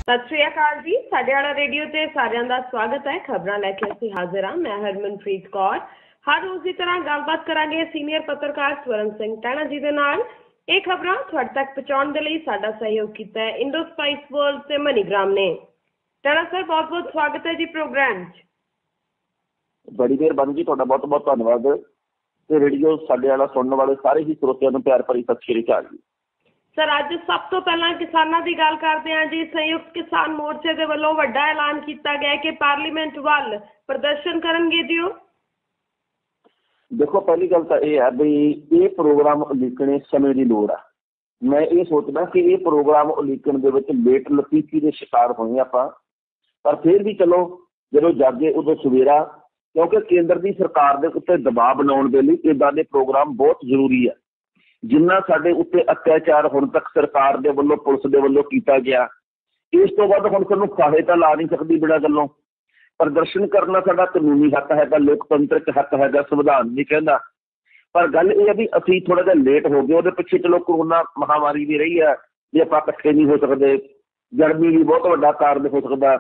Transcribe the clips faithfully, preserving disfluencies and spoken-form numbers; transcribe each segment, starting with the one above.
सत श्री अकाल जी। साडे वाला रेडियो ते सारिਆਂ ਦਾ स्वागत है। खबरां लैके ਅਸੀਂ हाजिर हाँ। मैं हरमनप्रीत कौर। हर रोज़ की तरह गलबात करांगे सीनियर पत्रकार स्वरण सिंह टैना जी दे नाल। ਇਹ खबरां ਤੁਹਾਡੇ तक पहुँचाउण दे लई साडा सहयोग कीता है इंडो स्पाइस वर्ल्ड ते मनीग्राम ने। टैना सर बहुत बहुत स्वागत है जी प्रोग्राम च। बड़ी मेहरबानी जी, तुहाडा बहुत बहुत धन्यवाद। ते रेडियो साडे वाला सुनने वाले सारे ही श्रोतिਆਂ ਨੂੰ प्यार भरी सत श्री अकाल जी। सर अज सब तो पहला किसानों की गल करते हैं जी। संयुक्त किसान मोर्चे के वालों वड्डा ऐलान किया गया कि पार्लीमेंट वाल प्रदर्शन करनगे जी। देखो, पहली गल तो यह है भी ये प्रोग्राम उलीकने समय की लोड़ है। मैं ये सोचदा कि ये प्रोग्राम उलीकन दे विच लेट लतीफी के शिकार होए आपां, पर फिर भी चलो जो जागे उदों सवेरा, क्योंकि केंद्र की सरकार के उत्ते दबाव बनाने के लिए इदां दे प्रोग्राम बहुत जरूरी है। जिन्ना साडे उत्ते अत्याचार हुण तक सरकार दे वल्लों पुलिस दे वल्लों कीता गया, इस तो बाद हुण सानूं फाहे तां ला नहीं सकदी बिना गल्लों। प्रदर्शन करना साडा कानूनी हक है, लोकतंत्रक हक है, संविधान भी कहंदा। पर गल यह है भी असीं थोड़ा जिहा लेट हो गए। उहदे पिछे चलो कोरोना महामारी भी रही है, भी आपां इकट्ठे नहीं हो सकते, गर्मी भी बहुत वड्डा कारण हो सकदा,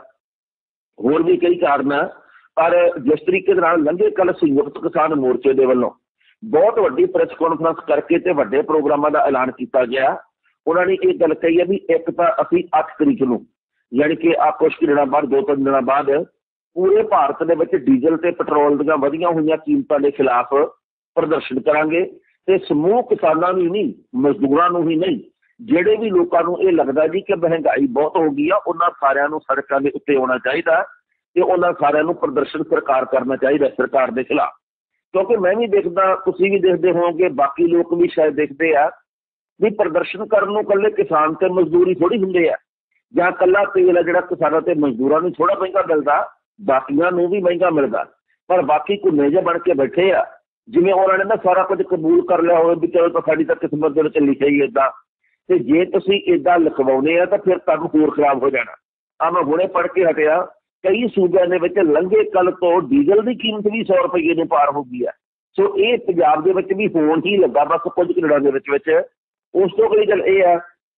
होर भी कई कारण है। पर जिस तरीके नाल लंघे कल संयुक्त किसान मोर्चे दे वल्लों बहुत वड्डी प्रेस कॉन्फ्रेंस करके ते वड्डे प्रोग्रामां दा ऐलान किया गया। उन्होंने ये गल कही है भी एक तो असीं अठ तरीक नूं यानी कि आ कुछ दिनों बाद दो तीन दिनों बाद पूरे भारत दे विच डीजल ते पेट्रोल दीआं वधियां होईयां कीमतां दे खिलाफ प्रदर्शन करांगे। ते समूह किसानां नूं नहीं, मजदूरां नूं ही नहीं, जिहड़े भी लोकां नूं इह लगदा जी कि महंगाई बहुत हो गई आ, उन्हां सारिआं नूं सड़कां दे उत्ते आउणा चाहीदा ते उन्हां सारिआं नूं प्रदर्शन सरकार करना चाहीदा सरकार दे खिलाफ। क्योंकि मैं भी देखदा, तुसीं भी देखते होवोगे, बाकी लोग भी शायद देखते हैं भी प्रदर्शन करन नूं कल्ले किसान ते मजदूर ही थोड़ी हुंदे आ, जां कल्ला तेल है जिहड़ा किसानां ते मजदूरां नूं थोड़ा महंगा मिलदा, बाकियां नूं भी महंगा मिलदा। पर बाकी घुन्ने जे बन के बैठे आ, जिवें उन्हां ने ना सारा कुछ कबूल कर लिया होवे भी चलो तां साडी तां किस्मत दे विच लिखिआ ही इदां। ते जे तुसीं इदां लिखवाउने आ तां फिर काम होर खराब हो जाना। आ मैं हुणे पढ़ के हटिया, कई सूबे ने विच लंघे कल तो डीजल की कीमत भी सौ रुपये ने पार हो गई है। सो ये पंजाब दे विच भी होण ही लगा बस कुछ दिनों के विच विच। उस तो अगली गल ये है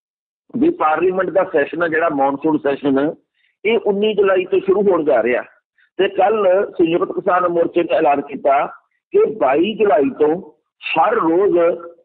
भी पार्लीमेंट का सैशन है जिहड़ा मॉनसून सैशन ये उन्नीस जुलाई तो शुरू होने जा रहा। तो कल संयुक्त किसान मोर्चे ने ऐलान किया कि बाईस जुलाई तो हर रोज़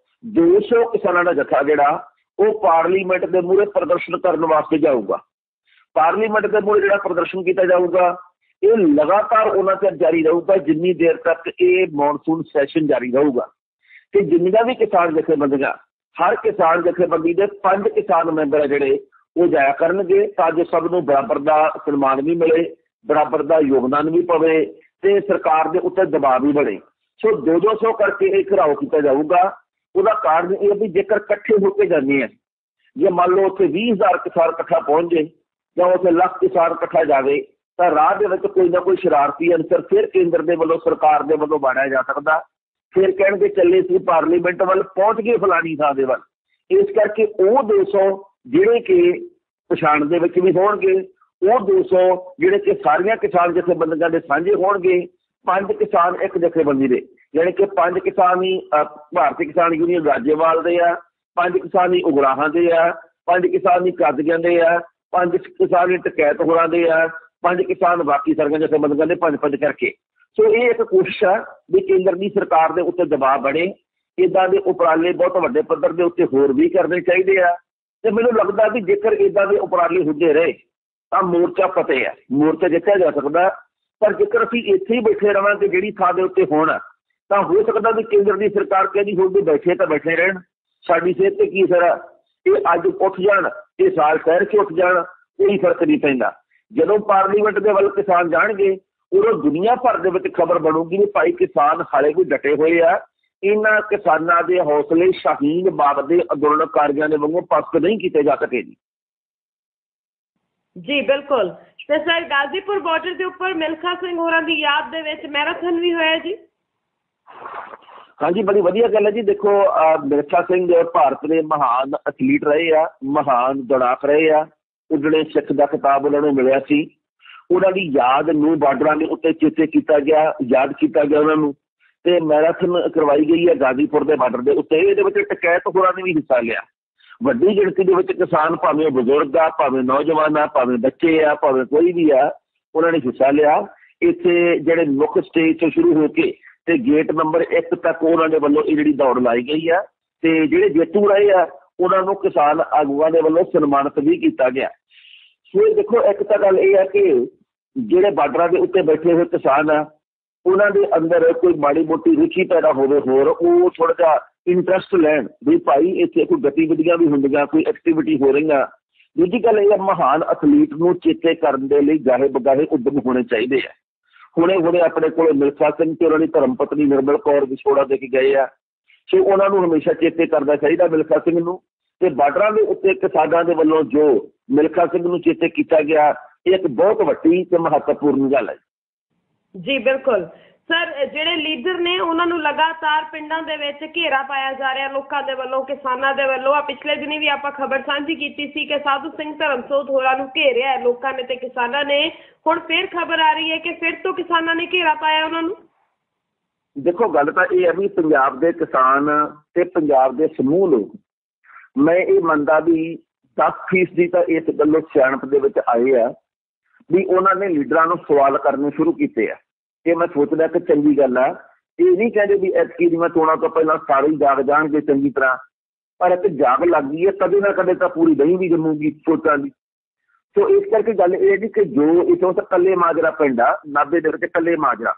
दो सौ किसानों का जत्था जिहड़ा वो पार्लीमेंट के मूहरे प्रदर्शन करने वास्ते जाऊगा। पार्लीमेंट के मूहरे जिहड़ा प्रदर्शन किया जाऊगा ये लगातार उन्ना चਿਰ जारी रहूगा जिन्नी देर तक ये मॉनसून सैशन जारी रहूगा। तो जिन्नियां भी किसान जथेबंदियां, हर किसान जथेबंदी के पांच किसान मैंबर जिहड़े वो जाया करनगे ताकि सबनों बराबर का सन्मान भी मिले, बराबर का योगदान भी पवे ते सरकार के उत्ते दबाव भी बढ़े। सो दो दो सौ करके एक घिराव किया जाऊगा। उसका कारण यह भी जेकर कट्ठे होकर जाने हैं, जे मान लो उत्थे बीस हज़ार किसान इकट्ठा पहुँच जाए या उत्थे लख किसान इकट्ठा जाए तो राह दे विच कोई ना कोई शरारती अंसर फिर केंद्र के वालों सरकार के वालों बाढ़िया जा सकता। फिर कहणगे चले सी पार्लीमेंट वाल पहुँच गए फलानी थां दे वल। इस करके वो दो सौ जिहड़े कि पछाण दे विच भी होणगे, वो दो सौ जिहड़े कि सारियां किसान जथेबंदियां दे साझे होणगे, पंज किसान एक जथेबंदी दे यानी कि पंज किसान ही भारतीय किसान यूनियन राज्यपाल दे आ, पंज किसान ही उगराहां दे आ, पंज किसान ही कादियां दे आ, पंज किसान ही टकैत होरां दे आ, पंज किसान बाकी सारियां जथेबंदियां दे पंज पंज करके। सो ये एक कोशिश है भी केंद्र की सरकार के उत्ते दबाव बने। इदां दे उपराले बहुत वड्डे पद्धर के उत्ते होर भी करने चाहिए आ। ते मैनूं लगदा भी जेकर इदां दे उपराले हुंदे रहे तां मोर्चा फतेह है, मोर्चा जित्तिआ जा सकदा। पर जेकर असीं इत्थे ही बैठे रहांगे जिहड़ी थां दे उत्ते होण तां हो सकदा भी केंद्र की सरकार कहदी होगी बैठे तो बैठे रहण, साडी सेहत ते की असर आ, ये अज उठ जाण, ये साल शहर च उठ जाण, कोई फर्क नहीं पैंदा। जदों पार्लीमेंट के वाल किसान जाणगे उदों दुनिया भर दे विच खबर बनूगी भी भाई किसान हाले भी डटे हुए आ, इन्हां किसानां दे हौसले शाहीन बाग दे अंदोलनकारियों के वांगू पस्त नहीं किए जा सके जी। जी बिल्कुल। तो सर गाजीपुर बॉर्डर के उपर मिल्खा सिंह होरां दी याद दे विच मैराथन भी होया जी। हाँ जी, बड़ी वधिया गल है जी। देखो मिल्खा सिंह भारत के महान एथलीट रहे आ, महान दौड़ाक रहे आ। उजड़े सिख का खिताब उन्होंने मिलिया सी। उन्हों की याद नूं बार्डरां के उत्ते चेते किया गया, याद किया गया उन्होंने। ते मैराथन करवाई गई है गाजीपुर के बार्डर के उत्ते। इहदे विच टकैत होरां ने भी हिस्सा लिया। ਵੱਡੀ ਗਿਣਤੀ ਦੇ ਵਿੱਚ ਕਿਸਾਨ, ਭਾਵੇਂ ਬਜ਼ੁਰਗ ਆ, ਭਾਵੇਂ ਨੌਜਵਾਨ ਆ, ਭਾਵੇਂ ਬੱਚੇ ਆ, ਭਾਵੇਂ ਕੋਈ ਵੀ ਆ, ਉਹਨਾਂ ਨੇ ਹਿੱਸਾ ਲਿਆ। ਇੱਥੇ ਜਿਹੜੇ ਮੁੱਖ ਸਟੇਜ ਤੋਂ ਸ਼ੁਰੂ ਹੋ ਕੇ ਤੇ ਗੇਟ ਨੰਬਰ ਇੱਕ ਤੱਕ ਉਹਨਾਂ ਦੇ ਵੱਲੋਂ ਇਹ ਜਿਹੜੀ ਦੌੜ ਲਾਈ ਗਈ ਆ ਤੇ ਜਿਹੜੇ ਜੇਤੂ ਰਹੇ ਆ ਉਹਨਾਂ ਨੂੰ ਕਿਸਾਨ ਆਗੂਆਂ ਦੇ ਵੱਲੋਂ ਸਨਮਾਨਿਤ ਵੀ ਕੀਤਾ ਗਿਆ। ਸੋ ਦੇਖੋ, ਇੱਕ ਤਾਂ ਗੱਲ ਇਹ ਹੈ ਕਿ ਜਿਹੜੇ ਬਾਰਡਰਾਂ ਦੇ ਉੱਤੇ ਬੈਠੇ ਹੋਏ ਕਿਸਾਨ ਆ ਉਹਨਾਂ ਦੇ ਅੰਦਰ ਕੋਈ ਮਾੜੀ ਮੋਟੀ ਰੁਚੀ ਪੈਦਾ ਹੋਵੇ, ਹੋਰ ਉਹ ਥੋੜਾ ਜਿਹਾ ਇੰਟਰਸਟ ਲੈਣ ਵੀ ਭਾਈ ਇੱਥੇ ਕੋਈ ਗਤੀਵਿਧੀਆਂ ਵੀ ਹੁੰਦੀਆਂ, ਕੋਈ ਐਕਟੀਵਿਟੀ ਹੋ ਰਹੀਆਂ। ਦੂਜੀ ਗੱਲ ਇਹ ਹੈ, ਮਹਾਨ ਅਥਲੀਟ ਨੂੰ ਚੇਤੇ ਕਰਨ ਦੇ ਲਈ ਗਾਹੇ ਬਗਾਹੇ ਉੱਦਮ ਹੋਣੇ ਚਾਹੀਦੇ ਆ। ਹੁਣੇ ਹੁਣੇ ਆਪਣੇ ਕੋਲ ਮਿਲਖਾ ਸਿੰਘ ਤੇ ਉਹਨਾਂ ਦੀ ਧਰਮ ਪਤਨੀ ਨਿਰਮਲ ਕੌਰ ਵਿਛੋੜਾ ਦੇ ਕੇ ਗਏ ਆ, ਸੋ ਉਹਨਾਂ ਨੂੰ ਹਮੇਸ਼ਾ ਚੇਤੇ ਕਰਨਾ ਚਾਹੀਦਾ ਮਿਲਖਾ ਸਿੰਘ ਨੂੰ। ਤੇ ਬਾਰਡਰਾਂ ਦੇ ਉੱਤੇ ਕਿਸਾਨਾਂ ਦੇ ਵੱਲੋਂ ਜੋ ਮਿਲਖਾ ਸਿੰਘ ਨੂੰ ਚੇਤੇ ਕੀਤਾ ਗਿਆ, ਇਹ ਇੱਕ ਬਹੁਤ ਵੱਡੀ ਤੇ ਮਹੱਤਵਪੂਰਨ ਗੱਲ ਹੈ। ਜੀ ਬਿਲਕੁਲ ਸਰ, ਜਿਹੜੇ ਲੀਡਰ ਨੇ ਉਹਨਾਂ ਨੂੰ ਲਗਾਤਾਰ ਪਿੰਡਾਂ ਦੇ ਵਿੱਚ ਘੇਰਾ ਪਾਇਆ ਜਾ ਰਿਹਾ ਲੋਕਾਂ ਦੇ ਵੱਲੋਂ, ਕਿਸਾਨਾਂ ਦੇ ਵੱਲੋਂ। ਆ ਪਿਛਲੇ ਦਿਨੀ ਵੀ ਆਪਾਂ ਖਬਰ ਸਾਂਝੀ ਕੀਤੀ ਸੀ ਕਿ ਸਾਧੂ ਸਿੰਘ ਧਰਮਸੋਤ ਹੋਰਾਂ ਨੂੰ ਘੇਰਿਆ ਲੋਕਾਂ ਨੇ ਤੇ ਕਿਸਾਨਾਂ ਨੇ। ਹੁਣ ਫਿਰ ਖਬਰ ਆ ਰਹੀ ਹੈ ਕਿ ਫਿਰ ਤੋਂ ਕਿਸਾਨਾਂ ਨੇ ਘੇਰਾ ਪਾਇਆ ਉਹਨਾਂ ਨੂੰ। ਦੇਖੋ, ਗੱਲ ਤਾਂ ਇਹ ਹੈ ਵੀ ਪੰਜਾਬ ਦੇ ਕਿਸਾਨ ਤੇ ਪੰਜਾਬ ਦੇ ਸਮੂਹ ਲੋਕ, ਮੈਂ ਇਹ ਮੰਨਦਾ ਵੀ ਦਸ ਫੀਸਦੀ ਤਾਂ ਇਸ ਗੱਲੋਂ ਸਿਆਣਪ ਦੇ ਵਿੱਚ ਆਏ ਆ ਵੀ ਉਹਨਾਂ ਨੇ ਲੀਡਰਾਂ ਨੂੰ ਸਵਾਲ ਕਰਨੇ ਸ਼ੁਰੂ ਕੀਤੇ ਆ। ਇਹ ਮੈਂ ਸੋਚਦਾ ਕਿ ਚੰਗੀ ਗੱਲ ਆ। ਇਹ ਨਹੀਂ ਕਹਿੰਦੇ ਵੀ ਐਤਕੀ ਦੀਆਂ ਚੋਣਾਂ ਤੋਂ ਪਹਿਲਾਂ ਸਾਰੇ ਹੀ ਜਾਗ ਜਾਣਗੇ ਚੰਗੀ ਤਰ੍ਹਾਂ, ਪਰ ਇੱਕ ਜਾਗ ਲੱਗ ਗਈ ਹੈ, ਕਦੇ ਨਾ ਕਦੇ ਤਾਂ ਪੂਰੀ ਨਹੀਂ ਵੀ ਜੰਮੂਗੀ ਸੋਚਾਂ ਦੀ। ਸੋ ਇਸ ਕਰਕੇ ਗੱਲ ਇਹ ਜੀ ਕਿ ਜੋ ਇੱਥੋਂ ਤਾਂ ਕੱਲੇ ਮਾਜਰਾ ਪਿੰਡ ਆ, ਨਾਭੇ ਦੇ ਵਿੱਚ ਕੱਲੇ ਮਾਜਰਾ,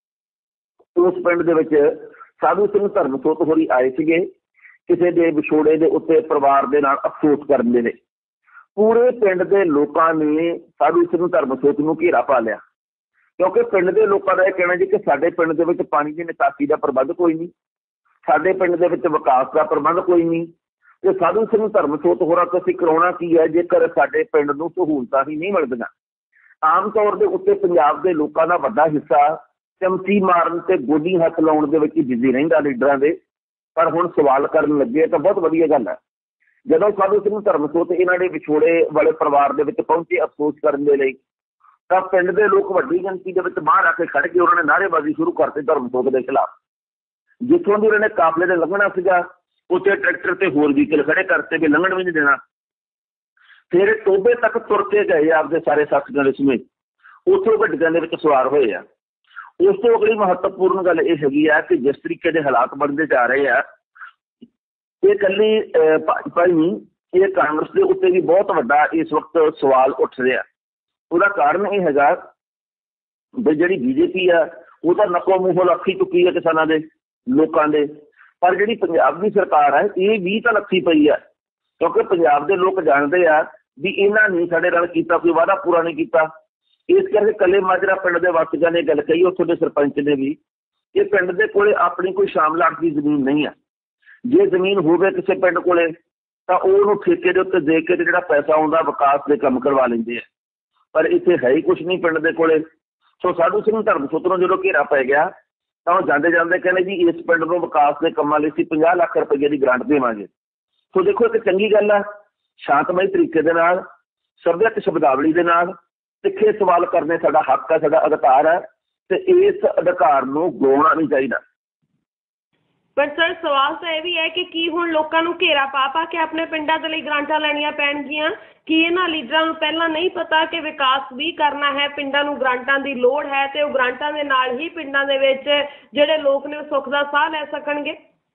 ਉਸ ਪਿੰਡ ਦੇ ਵਿੱਚ ਸਾਧੂ ਸਿੰਘ ਧਰਮਸੋਤ ਹੋਰੀ ਆਏ ਸੀਗੇ ਕਿਸੇ ਦੇ ਵਿਛੋੜੇ ਦੇ ਉੱਤੇ ਪਰਿਵਾਰ ਦੇ ਨਾਲ ਅਫਸੋਸ ਕਰਨ ਦੇ ਲਈ। ਪੂਰੇ ਪਿੰਡ ਦੇ ਲੋਕਾਂ ਨੇ ਸਾਧੂ ਸਿੰਘ ਧਰਮਸੋਤ ਨੂੰ ਘੇਰਾ ਪਾ ਲਿਆ, ਕਿਉਂਕਿ ਪਿੰਡ ਦੇ ਲੋਕਾਂ ਦਾ ਇਹ ਕਹਿਣਾ ਜੀ ਕਿ ਸਾਡੇ ਪਿੰਡ ਦੇ ਵਿੱਚ ਪਾਣੀ ਦੀ ਨਿਕਾਸੀ ਦਾ ਪ੍ਰਬੰਧ ਕੋਈ ਨਹੀਂ, ਸਾਡੇ ਪਿੰਡ ਦੇ ਵਿੱਚ ਵਿਕਾਸ ਦਾ ਪ੍ਰਬੰਧ ਕੋਈ ਨਹੀਂ, ਤੇ ਸਾਧੂ ਸਿੰਘ ਧਰਮਸੋਤ ਹੋਰਾਂ ਤੋਂ ਅਸੀਂ ਕਰਾਉਣਾ ਕੀ ਹੈ ਜੇਕਰ ਸਾਡੇ ਪਿੰਡ ਨੂੰ ਸਹੂਲਤਾਂ ਹੀ ਨਹੀਂ ਮਿਲਦੀਆਂ। ਆਮ ਤੌਰ ਦੇ ਉੱਤੇ ਪੰਜਾਬ ਦੇ ਲੋਕਾਂ ਦਾ ਵੱਡਾ ਹਿੱਸਾ ਚਮਚੀ ਮਾਰਨ ਤੇ ਗੋਡੀ ਹੱਥ ਲਾਉਣ ਦੇ ਵਿੱਚ ਹੀ ਬਿਜ਼ੀ ਰਹਿੰਦਾ ਲੀਡਰਾਂ ਦੇ, ਪਰ ਹੁਣ ਸਵਾਲ ਕਰਨ ਲੱਗੇ ਤਾਂ ਬਹੁਤ ਵਧੀਆ ਗੱਲ ਹੈ। ਜਦੋਂ ਸਾਧੂ ਸਿੰਘ ਧਰਮਸੋਤ ਇਹਨਾਂ ਦੇ ਵਿਛੋੜੇ ਵਾਲੇ ਪਰਿਵਾਰ ਦੇ ਵਿੱਚ ਪਹੁੰਚੇ ਅਫਸੋਸ ਕਰਨ ਦੇ ਲਈ, ਤਾਂ ਪਿੰਡ ਦੇ ਲੋਕ ਵੱਡੀ ਗਿਣਤੀ ਦੇ ਵਿੱਚ ਬਾਹਰ ਆ ਕੇ ਖੜ ਕੇ ਉਹਨਾਂ ਨੇ ਨਾਅਰੇਬਾਜ਼ੀ ਸ਼ੁਰੂ ਕਰਤੀ ਧਰਮਸੋਤ ਦੇ ਖਿਲਾਫ। ਜਿੱਥੋਂ ਦੀ ਉਹਨਾਂ ਨੇ ਕਾਫਲੇ ਦੇ ਲੰਘਣਾ ਸੀਗਾ ਉੱਥੇ ਟਰੈਕਟਰ ਤੇ ਹੋਰ ਵਹੀਕਲ ਖੜੇ ਕਰਤੇ ਵੀ ਲੰਘਣ ਵੀ ਨਹੀਂ ਦੇਣਾ। ਫਿਰ ਟੋਬੇ ਤੱਕ ਤੁਰ ਕੇ ਗਏ ਆਪਦੇ ਸਾਰੇ ਸਾਥੀਆਂ ਦੇ ਸਮੇਤ, ਉੱਥੋਂ ਗੱਡੀਆਂ ਦੇ ਵਿੱਚ ਸਵਾਰ ਹੋਏ ਆ। ਉਸ ਤੋਂ ਅਗਲੀ ਮਹੱਤਵਪੂਰਨ ਗੱਲ ਇਹ ਹੈਗੀ ਆ ਕਿ ਜਿਸ ਤਰੀਕੇ ਦੇ ਹਾਲਾਤ ਬਣਦੇ ਜਾ ਰਹੇ ਆ, ਇਹ ਇਕੱਲੀ ਭਾਜਪਾ ਹੀ ਨਹੀਂ, ਇਹ ਕਾਂਗਰਸ ਦੇ ਉੱਤੇ ਵੀ ਬਹੁਤ ਵੱਡਾ ਇਸ ਵਕਤ ਸਵਾਲ ਉੱਠ ਰਿਹਾ। ਉਹਦਾ ਕਾਰਨ ਇਹ ਹੈਗਾ ਵੀ ਜਿਹੜੀ ਬੀਜੇਪੀ ਆ ਉਹ ਤਾਂ ਨੱਕੋ ਮੂੰਹੋਂ ਲੱਖੀ ਚੁੱਕੀ ਹੈ ਕਿਸਾਨਾਂ ਦੇ ਲੋਕਾਂ ਦੇ, ਪਰ ਜਿਹੜੀ ਪੰਜਾਬ ਦੀ ਸਰਕਾਰ ਹੈ ਇਹ ਵੀ ਤਾਂ ਲੱਖੀ ਪਈ ਆ, ਕਿਉਂਕਿ ਪੰਜਾਬ ਦੇ ਲੋਕ ਜਾਣਦੇ ਆ ਵੀ ਇਹਨਾਂ ਨੇ ਸਾਡੇ ਨਾਲ ਕੀਤਾ, ਕੋਈ ਵਾਅਦਾ ਪੂਰਾ ਨਹੀਂ ਕੀਤਾ। ਇਸ ਕਰਕੇ ਕੱਲੇ ਮਾਜਰਾ ਪਿੰਡ ਦੇ ਵਾਸੀਆਂ ਨੇ ਗੱਲ ਕਹੀ, ਉੱਥੋਂ ਦੇ ਸਰਪੰਚ ਨੇ ਵੀ, ਇਹ ਪਿੰਡ ਦੇ ਕੋਲੇ ਆਪਣੀ ਕੋਈ ਸ਼ਾਮਲਾਟ ਦੀ ਜ਼ਮੀਨ ਨਹੀਂ ਆ। ਜੇ ਜ਼ਮੀਨ ਹੋਵੇ ਕਿਸੇ ਪਿੰਡ ਕੋਲੇ ਤਾਂ ਉਹਨੂੰ ਠੇਕੇ ਦੇ ਉੱਤੇ ਦੇ ਕੇ ਤੇ ਜਿਹੜਾ ਪੈਸਾ ਆਉਂਦਾ ਵਿਕਾਸ ਦੇ ਕੰਮ ਕਰਵਾ ਲੈਂਦੇ ਆ, ਪਰ ਇੱਥੇ ਹੈ ਹੀ ਕੁਛ ਨਹੀਂ ਪਿੰਡ ਦੇ ਕੋਲੇ। ਸੋ ਸਾਧੂ ਸਿੰਘ ਧਰਮਸੋਤ ਨੂੰ ਜਦੋਂ ਘੇਰਾ ਪੈ ਗਿਆ ਤਾਂ ਉਹ ਜਾਂਦੇ ਜਾਂਦੇ ਕਹਿੰਦੇ ਜੀ ਇਸ ਪਿੰਡ ਨੂੰ ਵਿਕਾਸ ਦੇ ਕੰਮਾਂ ਲਈ ਅਸੀਂ ਪੰਜਾਹ ਲੱਖ ਰੁਪਏ ਦੀ ਗ੍ਰਾਂਟ ਦੇਵਾਂਗੇ। ਸੋ ਦੇਖੋ, ਇੱਕ ਚੰਗੀ ਗੱਲ ਆ, ਸ਼ਾਂਤਮਈ ਤਰੀਕੇ ਦੇ ਨਾਲ, ਸੱਭਿਅਕ ਸ਼ਬਦਾਵਲੀ ਦੇ ਨਾਲ ਤਿੱਖੇ ਸਵਾਲ ਕਰਨੇ ਸਾਡਾ ਹੱਕ ਹੈ, ਸਾਡਾ ਅਧਿਕਾਰ ਹੈ, ਤੇ ਇਸ ਅਧਿਕਾਰ ਨੂੰ ਗਵਾਉਣਾ ਨਹੀਂ ਚਾਹੀਦਾ। ਪਰ ਸਰ ਸਵਾਲ ਤਾਂ ਇਹ ਵੀ ਹੈ ਕਿ ਕੀ ਹੁਣ ਲੋਕਾਂ ਨੂੰ ਘੇਰਾ ਪਾ ਪਾ ਕੇ ਆਪਣੇ ਪਿੰਡਾਂ ਦੇ ਲਈ ਗ੍ਰਾਂਟਾਂ ਲੈਣੀਆਂ ਪੈਣਗੀਆਂ? ਕੀ ਇਹਨਾਂ ਲੀਡਰਾਂ ਨੂੰ ਪਹਿਲਾਂ ਨਹੀਂ ਪਤਾ ਕਿ ਵਿਕਾਸ ਵੀ ਕਰਨਾ ਹੈ, ਪਿੰਡਾਂ ਨੂੰ ਗ੍ਰਾਂਟਾਂ ਦੀ ਲੋੜ ਹੈ ਤੇ ਉਹ ਗ੍ਰਾਂਟਾਂ ਦੇ ਨਾਲ ਹੀ ਪਿੰਡਾਂ ਦੇ ਵਿੱਚ ਜਿਹੜੇ ਲੋਕ ਨੇ ਉਹ ਸੁੱਖ ਦਾ ਸਾਹ ਲੈ ਸਕਣਗੇ?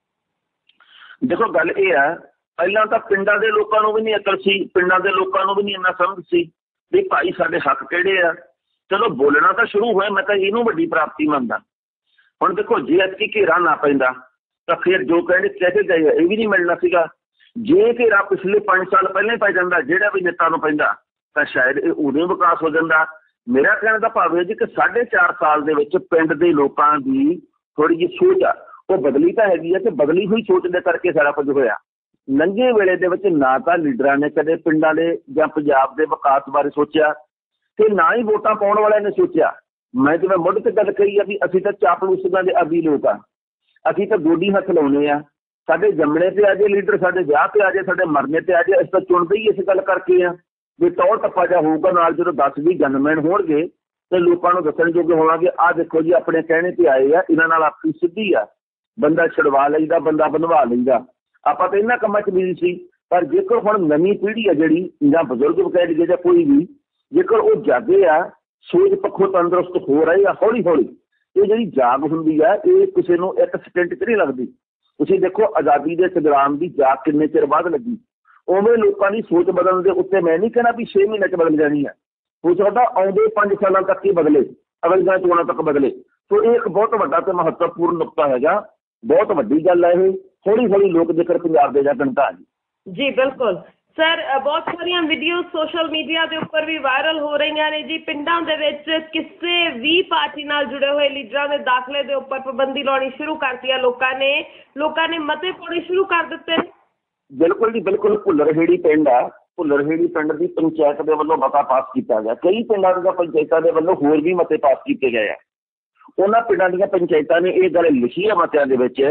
ਦੇਖੋ, ਗੱਲ ਇਹ ਹੈ, ਪਹਿਲਾਂ ਤਾਂ ਪਿੰਡਾਂ ਦੇ ਲੋਕਾਂ ਨੂੰ ਵੀ ਨਹੀਂ ਅਕਲ ਸੀ, ਪਿੰਡਾਂ ਦੇ ਲੋਕਾਂ ਨੂੰ ਵੀ ਨਹੀਂ ਇੰਨਾ ਸਮਝ ਸੀ ਵੀ ਭਾਈ ਸਾਡੇ ਹੱਕ ਕਿਹੜੇ ਆ। ਚਲੋ ਬੋਲਣਾ ਤਾਂ ਸ਼ੁਰੂ ਹੋਇਆ, ਮੈਂ ਤਾਂ ਇਹਨੂੰ ਵੱਡੀ ਪ੍ਰਾਪਤੀ ਮੰਨਦਾ। ਹੁਣ ਦੇਖੋ, ਜੇ ਐਤਕੀ ਘੇਰਾ ਨਾ ਪੈਂਦਾ ਤਾਂ ਫਿਰ ਜੋ ਕਹਿੰਦੇ ਕਹਿ ਗਏ ਇਹ ਵੀ ਨਹੀਂ ਮਿਲਣਾ ਸੀਗਾ। ਜੇ ਘੇਰਾ ਪਿਛਲੇ ਪੰਜ ਸਾਲ ਪਹਿਲਾਂ ਹੀ ਪੈ ਜਾਂਦਾ ਜਿਹੜਾ ਵੀ ਨੇਤਾ ਨੂੰ ਪੈਂਦਾ ਤਾਂ ਸ਼ਾਇਦ ਇਹ ਉਦੋਂ ਵਿਕਾਸ ਹੋ ਜਾਂਦਾ। ਮੇਰਾ ਕਹਿਣ ਦਾ ਭਾਵ ਹੈ ਜੀ ਕਿ ਸਾਢੇ ਚਾਰ ਸਾਲ ਦੇ ਵਿੱਚ ਪਿੰਡ ਦੇ ਲੋਕਾਂ ਦੀ ਥੋੜ੍ਹੀ ਜਿਹੀ ਸੋਚ ਆ ਉਹ ਬਦਲੀ ਤਾਂ ਹੈਗੀ ਹੈ, ਤੇ ਬਦਲੀ ਹੋਈ ਸੋਚ ਦੇ ਕਰਕੇ ਸਾਰਾ ਕੁਝ ਹੋਇਆ। ਲੰਘੇ ਵੇਲੇ ਦੇ ਵਿੱਚ ਨਾ ਤਾਂ ਲੀਡਰਾਂ ਨੇ ਕਦੇ ਪਿੰਡਾਂ ਦੇ ਜਾਂ ਪੰਜਾਬ ਦੇ ਵਿਕਾਸ ਬਾਰੇ ਸੋਚਿਆ ਤੇ ਨਾ ਹੀ ਵੋਟਾਂ ਪਾਉਣ ਵਾਲਿਆਂ ਨੇ ਸੋਚਿਆ। ਮੈਂ ਜਿਵੇਂ ਮੁੱਢ ਤੇ ਗੱਲ ਕਹੀ ਆ ਵੀ ਅਸੀਂ ਤਾਂ ਚਾਪਲੂਸਾਂ ਦੇ ਆਦੀ ਲੋਕ ਆ, ਅਸੀਂ ਤਾਂ ਗੋਡੀ ਹੱਥ ਲਾਉਂਦੇ ਆ, ਸਾਡੇ ਜੰਮਣੇ ਤੇ ਆ ਜੇ ਲੀਡਰ, ਸਾਡੇ ਵਿਆਹ ਤੇ ਆ ਜੇ, ਸਾਡੇ ਮਰਨੇ ਤੇ ਆ ਜੇ, ਅਸੀਂ ਤਾਂ ਚੁਣਦੇ ਹੀ ਇਸ ਗੱਲ ਕਰਕੇ ਆ ਵੀ ਟੌਰ ਟੱਪਾ ਜਾ ਹੋਊਗਾ ਨਾਲ ਜਦੋਂ ਦਸ ਵੀਹ ਗਨਮੈਨ ਹੋਣਗੇ ਤੇ ਲੋਕਾਂ ਨੂੰ ਦੱਸਣ ਜੋਗੇ ਹੋਵਾਂਗੇ ਆਹ ਦੇਖੋ ਜੀ ਆਪਣੇ ਕਹਿਣੇ ਤੇ ਆਏ ਆ, ਇਹਨਾਂ ਨਾਲ ਆਪਣੀ ਸਿੱਧੀ ਆ, ਬੰਦਾ ਛਡਵਾ ਲਈਦਾ, ਬੰਦਾ ਬਣਵਾ ਲਈਦਾ। ਆਪਾਂ ਤਾਂ ਇਹਨਾਂ ਕੰਮਾਂ 'ਚ ਬਿਜ਼ੀ ਸੀ, पर जेकर हुण नवीं पीढ़ी है जिहड़ी जां बजुर्ग कह लईए जां कोई भी, जेकर वो जागे आ, सोच पक्षों तंदुरुस्त हो रहे आ, हौली हौली ये जिहड़ी जाग हुंदी आ ये किसी नूं एक सਕਿੰਟ 'ਚ नहीं लगदी। तुसीं देखो आज़ादी के संग्राम की जाग किन्ने चिर बाद लगी, उवें लोगों की सोच बदलण दे उत्ते मैं नहीं कहना भी छे महीने च बदल जानी है, हो सकदा आउंदे पंज सालों तक ही बदले, अगलियां चोणां तक बदले। तो ये एक बहुत वड्डा ते महत्वपूर्ण नुकता हैगा, बहुत वड्डी गल है ये। हौली हौली लोग जेकर पंजाब दे जागण तां जी बिल्कुल सर, बहुत सारिया वीडियो सोशल मीडिया के उपर भी वायरल हो रही ने जी। पिंडां दे विच किसी भी पार्टी नाल जुड़े हुए लीडरां दे दाखले दे उपर पाबंदी लाउणी शुरू करती है, लोकां ने लोकां ने मते पाउणे शुरू कर दिते। बिल्कुल जी बिल्कुल। भुल्लरखेड़ी पिंड आ, भुल्लरखेड़ी पिंड की पंचायत के वल्लों मता पास किया गया, कई पिंडां दी पंचायतां दे वल्लों होर भी मते पास किए गए हैं। उन्हां पिंडां दी पंचायतां ने यह गल लिखी है मतियां दे विच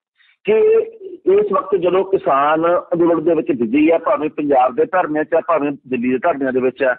कि इस वक्त जो किसान अंदोलन के बिजी है, भावें पंजाब के धरने च भावें दिल्ली के धरनिया के,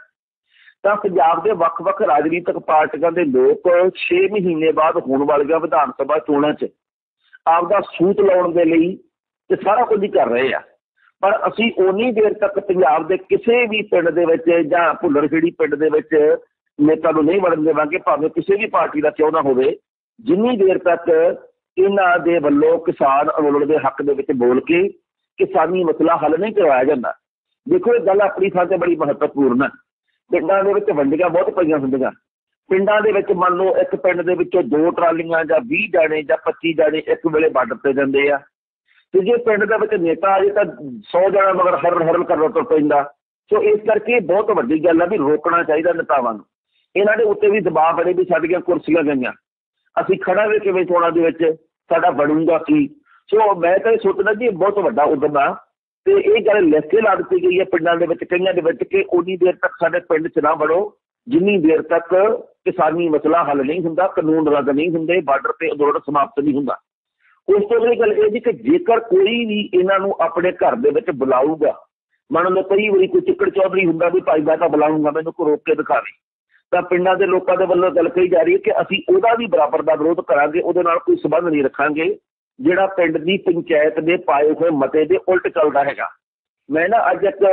तो पंजाब के वख-वख राजनीतिक पार्टियां के लोग छे महीने बाद होने वाली विधान सभा चोणां च आपदा सूत लाउण दे लई ते सारा कुछ ही कर रहे हैं। पर असी उन्नी देर तक पंजाब के किसी भी पिंड दे विच जां भुल्लरखेड़ी पिंड दे विच नेता नूं नहीं वड़न देवांगे, भावें किसी भी पार्टी का क्यों ना होवे, जिन्नी देर तक इन्हां दे वल्लों किसान अंदोलन के हक दे विच बोल के किसानी मसला हल नहीं करवाया जाता। देखो ये गल अपनी थां ते बड़ी महत्वपूर्ण है। पिंडां दे विच वंडियां बहुत पईयां हुंदियां, पिंडां दे विच मान लो एक पिंड दे विचों दो ट्रालियां जां बीस जाने जां पच्ची जाने एक वेले बार्डर ते जांदे आ, ते जे पिंड दे विच नेता आ जाए तां सौ जाना मगर हरल हरल करना तुर पैंदा। सो इस करके बहुत वड्डी गल है भी रोकना चाहिए नेतावां नूं। इन्हां दे उत्ते भी दबाव बड़े भी साਡੀਆਂ कुर्सियां गईयां, ਅਸੀਂ ਖੜਾਂਗੇ किवें चोणां दे विच, साडा बनूगा की। सो मैं तो सोचदा जी बहुत वड्डा उद्यम आ ते ये गल लिख के ला दी गई है पिंडां दे विच कईयां दे विच कि उन्नी देर तक साडे पिंड च ना वड़ो जिन्नी देर तक किसानी मसला हल नहीं हुंदा, कानून रद्द नहीं हुंदे, बार्डर ते अंदोलन समाप्त नहीं हुंदा। उस तो अगली गल ये जी कि जेकर कोई भी इन्हां नूं अपने घर दे विच बुलाऊगा, मान लो कई वारी कोई चिक्कड़ चौधरी हुंदा भी भाई मैं तां बुलाऊंगा मैनूं कोई रोक के दिखावे, तो पिंडां दे लोकां दे वल्लों गल कही जा रही है कि असीं उहदा भी बराबर दा विरोध करांगे, उहदे नाल कोई संबंध नहीं रखांगे जिहड़ा पिंड दी पंचायत दे पाए हुए मते दे उल्ट चलदा हैगा। मैं ना अज एक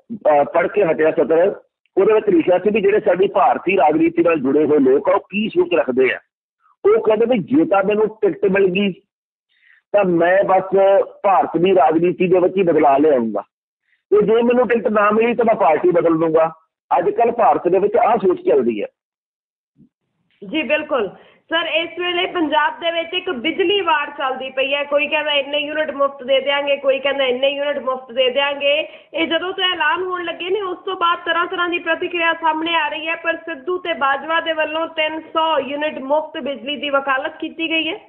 पढ़ के हटिया सत्र, ਉਹਦੇ ਵਿੱਚ ਲਿਖਿਆ ਸੀ ਵੀ ਜਿਹੜੇ ਸਾਡੀ ਭਾਰਤੀ ਰਾਜਨੀਤੀ ਨਾਲ ਜੁੜੇ ਹੋਏ ਲੋਕ ਆ ਉਹ ਕੀ ਸੋਚ ਰੱਖਦੇ ਆ। ਉਹ ਕਹਿੰਦੇ ਵੀ ਜੇ ਤਾਂ ਮੈਨੂੰ ਟਿਕਟ ਮਿਲ ਗਈ ਤਾਂ ਮੈਂ ਬਸ ਭਾਰਤ ਦੀ ਰਾਜਨੀਤੀ ਦੇ ਵਿੱਚ ਹੀ ਬਦਲਾ ਲਿਆਉਂਗਾ, ਤੇ ਜੇ ਮੈਨੂੰ ਟਿਕਟ ਨਾ ਮਿਲੀ ਤਾਂ ਮੈਂ ਪਾਰਟੀ ਬਦਲ ਦੂੰਗਾ। ਅੱਜ ਕੱਲ੍ਹ ਭਾਰਤ ਦੇ ਵਿੱਚ ਆਹ ਸੋਚ ਚੱਲਦੀ ਹੈ। जी बिल्कुल सर, इस वेले पंजाब दे विच एक बिजली वार चलदी पई है, कोई कहता इन्ने यूनिट मुफ्त दे देंगे, कोई कहता इन्ने यूनिट मुफ्त दे देंगे। ये जदों तो ऐलान होने लगे ने उस तो बाद तरह तरह की प्रतिक्रिया सामने आ रही है, पर सिद्धू ते बाजवा दे वल्लों तीन सौ यूनिट मुफ्त बिजली की वकालत की गई है।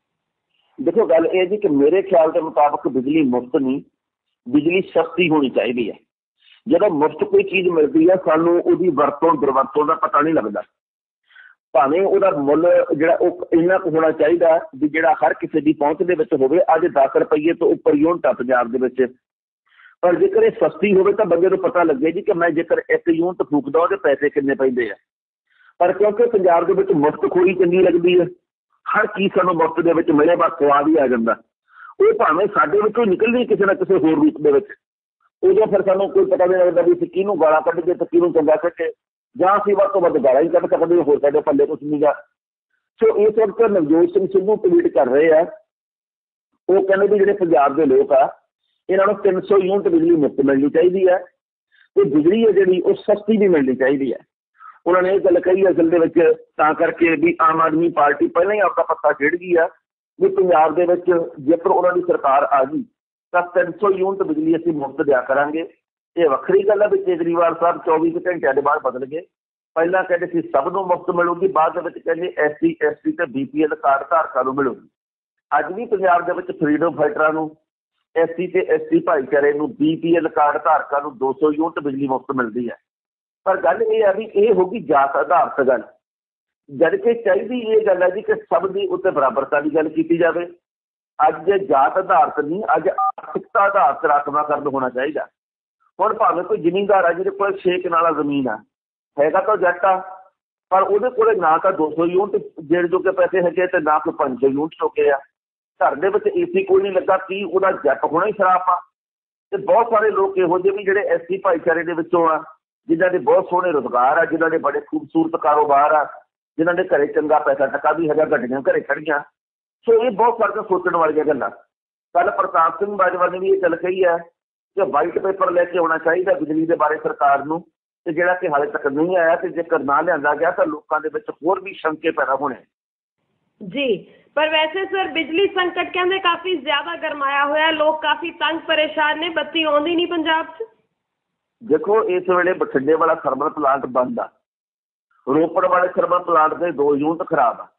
देखो गल ये जी कि मेरे ख्याल के मुताबिक बिजली मुफ्त नहीं, बिजली सस्ती होनी चाहिए है। जब मुफ्त कोई चीज़ मिलती है सानू उहदी वरतों दुरवरतों का पता नहीं लगता, भावें ਉਹਦਾ ਮੁੱਲ ਜਿਹੜਾ ਉਹ ਇੰਨਾ ਕੁ ਹੋਣਾ ਚਾਹੀਦਾ ਵੀ ਜਿਹੜਾ ਹਰ ਕਿਸੇ ਦੀ ਪਹੁੰਚ ਦੇ ਵਿੱਚ ਹੋਵੇ। ਅੱਜ ਦਸ ਰੁਪਈਏ ਤੋਂ ਉੱਪਰ ਯੂਨਿਟ ਆ ਪੰਜਾਬ ਦੇ ਵਿੱਚ, ਪਰ ਜੇਕਰ ਇਹ ਸਸਤੀ ਹੋਵੇ ਤਾਂ ਬੰਦੇ ਨੂੰ ਪਤਾ ਲੱਗੇ ਜੀ ਕਿ ਮੈਂ ਜੇਕਰ ਇੱਕ ਯੂਨਿਟ ਫੂਕਦਾ ਉਹਦੇ ਪੈਸੇ ਕਿੰਨੇ ਪੈਂਦੇ ਆ। ਪਰ ਕਿਉਂਕਿ ਪੰਜਾਬ ਦੇ ਵਿੱਚ ਮੁਫਤ ਖੋਰੀ ਚੰਗੀ ਲੱਗਦੀ ਹੈ, ਹਰ ਚੀਜ਼ ਸਾਨੂੰ ਮੁਫਤ ਦੇ ਵਿੱਚ ਮਿਲੇ ਬਸ ਸਵਾਦ ਹੀ ਆ ਜਾਂਦਾ, ਉਹ ਭਾਵੇਂ ਸਾਡੇ ਵਿੱਚੋਂ ਨਿਕਲਦੀ ਕਿਸੇ ਨਾ ਕਿਸੇ ਹੋਰ ਰੂਪ ਦੇ ਵਿੱਚ, ਉਦੋਂ ਫਿਰ ਸਾਨੂੰ ਕੋਈ ਪਤਾ ਨਹੀਂ ਲੱਗਦਾ ਵੀ ਅਸੀਂ ਕਿਹਨੂੰ ਗਾਲਾਂ ਕੱਢੀਏ ਤੇ ਕਿਹਨੂੰ ਚੰਗਾ ਕੱਢੇ, ਜਾਂ ਅਸੀਂ ਵੱਧ ਤੋਂ ਵੱਧ ਗਾਲਾਂ ਹੀ ਕੱਢ ਸਕਦੇ ਹੋਰ ਸਾਡੇ ਪੱਲੇ ਕੁਛ ਨਹੀਂ ਗਾ। ਸੋ ਇਸ ਵਕਤ ਨਵਜੋਤ ਸਿੰਘ ਸਿੱਧੂ ਟਵੀਟ ਕਰ ਰਹੇ ਆ, ਉਹ ਕਹਿੰਦੇ ਵੀ ਜਿਹੜੇ ਪੰਜਾਬ ਦੇ ਲੋਕ ਆ ਇਹਨਾਂ ਨੂੰ ਤਿੰਨ ਸੌ ਯੂਨਿਟ ਬਿਜਲੀ ਮੁਫਤ ਮਿਲਣੀ ਚਾਹੀਦੀ ਹੈ, ਤੇ ਬਿਜਲੀ ਹੈ ਜਿਹੜੀ ਉਹ ਸਸਤੀ ਵੀ ਮਿਲਣੀ ਚਾਹੀਦੀ ਹੈ। ਉਹਨਾਂ ਨੇ ਇਹ ਗੱਲ ਕਹੀ ਅਸਲ ਦੇ ਵਿੱਚ ਤਾਂ ਕਰਕੇ ਵੀ ਆਮ ਆਦਮੀ ਪਾਰਟੀ ਪਹਿਲਾਂ ਹੀ ਆਪਦਾ ਪੱਤਾ ਖੇਡ ਗਈ ਆ ਵੀ ਪੰਜਾਬ ਦੇ ਵਿੱਚ ਜੇਕਰ ਉਹਨਾਂ ਦੀ ਸਰਕਾਰ ਆ ਗਈ ਤਾਂ ਤਿੰਨ ਸੌ ਯੂਨਿਟ ਬਿਜਲੀ ਅਸੀਂ ਮੁਫਤ ਦਿਆ ਕਰਾਂਗੇ। ਇਹ ਵੱਖਰੀ ਗੱਲ ਹੈ ਵੀ ਕੇਜਰੀਵਾਲ ਸਾਹਿਬ ਚੌਵੀ ਕੁ ਘੰਟਿਆਂ ਦੇ ਬਾਅਦ ਬਦਲ ਗਏ, ਪਹਿਲਾਂ ਕਹਿੰਦੇ ਸੀ ਸਭ ਨੂੰ ਮੁਫਤ ਮਿਲੂਗੀ, ਬਾਅਦ ਦੇ ਵਿੱਚ ਕਹਿੰਦੇ ਐਸ ਸੀ ਐਸ ਟੀ ਤੇ ਬੀ ਪੀ ਐਲ ਕਾਰਡ ਧਾਰਕਾਂ ਨੂੰ ਮਿਲੂਗੀ। ਅੱਜ ਵੀ ਪੰਜਾਬ ਦੇ ਵਿੱਚ ਫਰੀਡਮ ਫਾਈਟਰਾਂ ਨੂੰ, ਐਸ ਸੀ ਤੇ ਐਸ ਟੀ ਭਾਈਚਾਰੇ ਨੂੰ, ਬੀ ਪੀ ਐਲ ਕਾਰਡ ਧਾਰਕਾਂ ਨੂੰ ਦੋ ਸੌ ਯੂਨਿਟ ਬਿਜਲੀ ਮੁਫਤ ਮਿਲਦੀ ਹੈ। ਪਰ ਗੱਲ ਇਹ ਹੈ ਵੀ ਇਹ ਹੋ ਗਈ ਜਾਤ ਆਧਾਰਿਤ ਗੱਲ, ਜਦ ਕਿ ਚਾਹੀਦੀ ਇਹ ਗੱਲ ਹੈ ਜੀ ਕਿ ਸਭ ਦੀ ਉੱਤੇ ਬਰਾਬਰਤਾ ਦੀ ਗੱਲ ਕੀਤੀ ਜਾਵੇ। ਅੱਜ ਜਾਤ ਆਧਾਰਿਤ ਨਹੀਂ, ਅੱਜ ਆਰਥਿਕਤਾ ਆਧਾਰਿਤ ਰਾਖਵਾਂਕਰਨ ਹੋਣਾ ਚਾਹੀਦਾ। ਹੁਣ ਭਾਵੇਂ ਕੋਈ ਜ਼ਿਮੀਂਦਾਰ ਆ ਜਿਹਦੇ ਕੋਲ ਛੇ ਕਨਾਲਾ ਜ਼ਮੀਨ ਆ, ਹੈਗਾ ਤਾਂ ਜੱਟ ਆ, ਪਰ ਉਹਦੇ ਕੋਲ ਨਾ ਤਾਂ ਦੋ ਸੌ ਯੂਨਿਟ ਜਿਹੜੇ ਜੋ ਕਿ ਪੈਸੇ ਹੈਗੇ ਤੇ ਨਾ ਕੋਈ ਪੰਜ ਸੌ ਯੂਨਿਟ ਚੁੱਕੇ ਆ। ਘਰ ਦੇ ਵਿੱਚ ਏ ਸੀ ਕੋਈ ਨਹੀਂ ਲੱਗਾ, ਕੀ ਉਹਦਾ ਜੱਟ ਹੋਣਾ ਹੀ ਸ਼ਰਾਪ ਆ? ਤੇ ਬਹੁਤ ਸਾਰੇ ਲੋਕ ਇਹੋ ਜਿਹੇ ਵੀ ਜਿਹੜੇ ਐਸ ਟੀ ਭਾਈਚਾਰੇ ਦੇ ਵਿੱਚੋਂ ਆ, ਜਿਨ੍ਹਾਂ ਦੇ ਬਹੁਤ ਸੋਹਣੇ ਰੁਜ਼ਗਾਰ ਆ, ਜਿਨ੍ਹਾਂ ਦੇ ਬੜੇ ਖੂਬਸੂਰਤ ਕਾਰੋਬਾਰ ਆ, ਜਿਨ੍ਹਾਂ ਦੇ ਘਰੇ ਚੰਗਾ ਪੈਸਾ ਟਕਾ ਵੀ ਹੈਗਾ, ਗੱਡੀਆਂ ਘਰੇ ਖੜੀਆਂ। ਸੋ ਇਹ ਬਹੁਤ ਸਾਰੀਆਂ ਸੋਚਣ ਵਾਲੀਆਂ ਗੱਲਾਂ। ਕੱਲ੍ਹ ਪ੍ਰਤਾਪ ਸਿੰਘ ਬਾਜਵਾ ਨੇ ਵੀ ਇਹ ਗੱਲ ਕਹੀ ਹੈ ਕਿ ਵਾਈਟ ਪੇਪਰ ਲੈ ਕੇ ਆਉਣਾ ਚਾਹੀਦਾ ਬਿਜਲੀ ਦੇ ਬਾਰੇ ਸਰਕਾਰ ਨੂੰ, ਤੇ ਜਿਹੜਾ ਕਿ ਹਾਲੇ ਤੱਕ ਨਹੀਂ ਆਇਆ, ਤੇ ਜੇਕਰ ਨਾ ਲਿਆਂਦਾ ਗਿਆ ਤਾਂ ਲੋਕਾਂ ਦੇ ਵਿੱਚ ਹੋਰ ਵੀ ਸ਼ੰਕੇ ਪੈਦਾ ਹੋਣੇ। ਜੀ, ਪਰ ਵੈਸੇ ਸਰ ਬਿਜਲੀ ਸੰਕਟ ਕਹਿੰਦੇ ਕਾਫੀ ਜ਼ਿਆਦਾ ਗਰਮਾਇਆ ਹੋਇਆ, ਲੋਕ ਕਾਫੀ ਤੰਗ ਪਰੇਸ਼ਾਨ ਨੇ, ਬੱਤੀ ਆਉਂਦੀ ਨਹੀਂ ਪੰਜਾਬ 'ਚ। ਦੇਖੋ, ਇਸ ਵੇਲੇ ਬਠਿੰਡੇ ਵਾਲਾ ਥਰਮਲ ਪਲਾਂਟ ਬੰਦ ਆ, ਰੋਪੜ ਵਾਲੇ ਥਰਮਲ ਪਲਾਂਟ ਦੇ ਦੋ ਯੂਨਿਟ ਖਰਾਬ ਆ,